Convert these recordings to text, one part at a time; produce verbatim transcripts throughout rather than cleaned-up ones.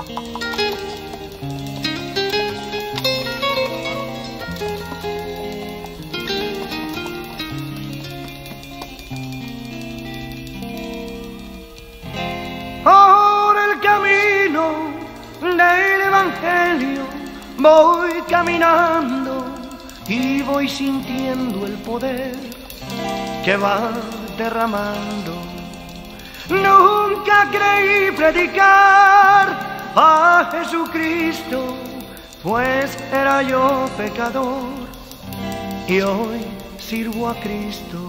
Por el camino del Evangelio voy caminando y voy sintiendo el poder que va derramando. Nunca creí predicar a Jesucristo, pues era yo pecador y hoy sirvo a Cristo.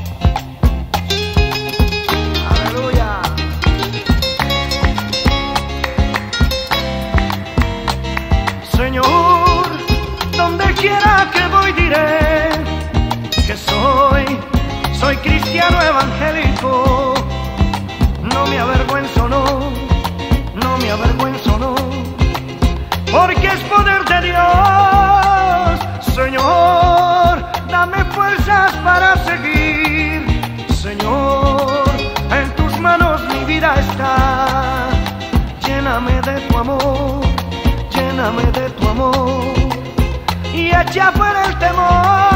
Aleluya. Señor, donde quiera que voy diré que soy, soy cristiano evangélico. No me avergüenzo, no, no me avergüenzo, no, porque es poder de Dios. Señor, dame fuerzas para seguir. Señor, en tus manos mi vida está. Lléname de tu amor, lléname de tu amor y echa fuera el temor.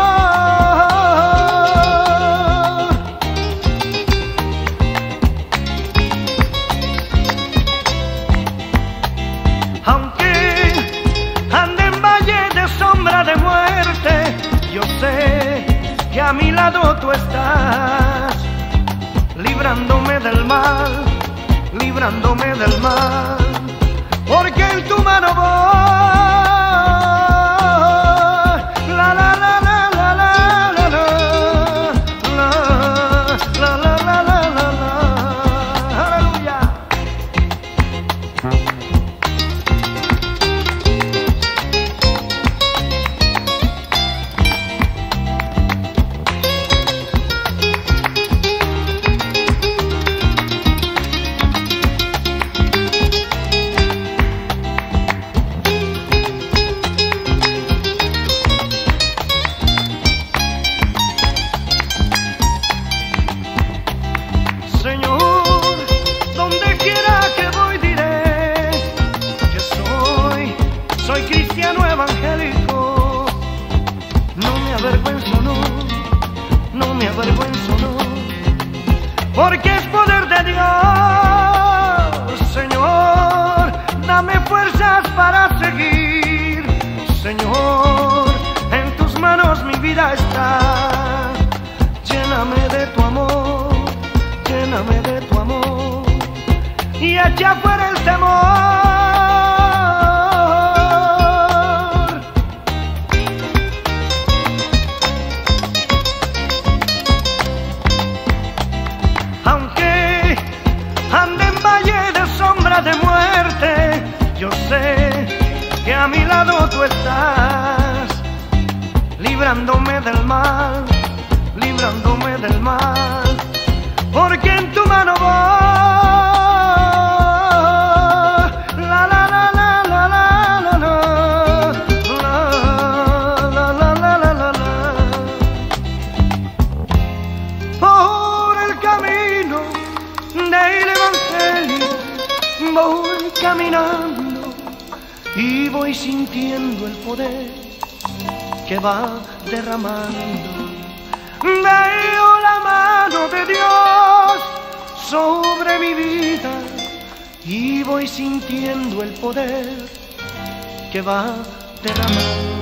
Aunque ande en valle de sombra de muerte, yo sé que a mi lado tú estás, librándome del mal, librándome del mal, porque en tu mano voy. La la la la la la la la la la la la la la. Aleluya. Señor, donde quiera que voy diré que soy, soy cristiano evangélico. No me avergüenzo, no, no me avergüenzo, no, porque es poder de Dios. Señor, dame fuerzas para seguir. Señor, en tus manos mi vida está. Lléname de tu amor, lléname de tu amor y echa fuera el temor. Aunque ande en valle de sombra de muerte, yo sé que a mi lado tú estás, librándome del mal, librándome del mal, porque en tu mano voy. La la la la la la la la la la la la la. Por el camino del Evangelio voy caminando y voy sintiendo el poder que va derramando. Veo la mano de Dios sobre mi vida y voy sintiendo el poder que va derramando.